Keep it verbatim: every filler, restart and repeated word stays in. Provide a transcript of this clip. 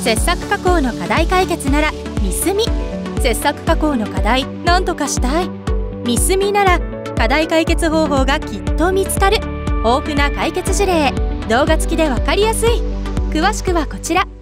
切削加工の課題解決ならミスミ。切削加工の課題なんとかしたい。ミスミなら課題解決方法がきっと見つかる。豊富な解決事例、動画付きでわかりやすい。詳しくはこちら。